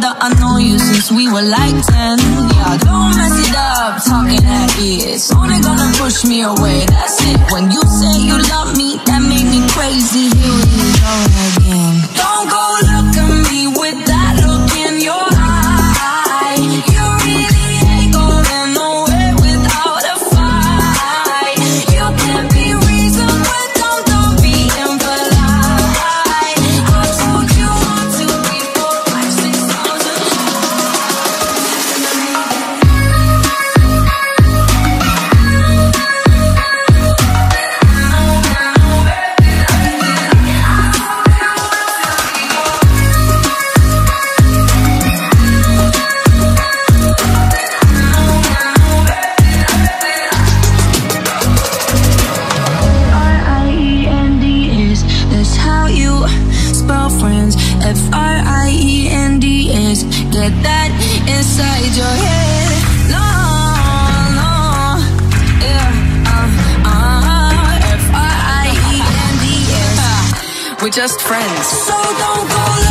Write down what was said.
that I know you since we were like 10. Yeah, don't mess it up, talking that it's only gonna push me away, that's it. When you say you love me, that made me crazy. Here we go again. Don't go look at me with that look in your eye. You really ain't going nowhere without a fight. You can't be reasoned with, don't be impolite. I told you 1, 2, 3, 4, 5, 6,000 Friends, that's how you spell friends. Friends, get that inside your head. No, no, yeah, Friends. We're just friends. So don't go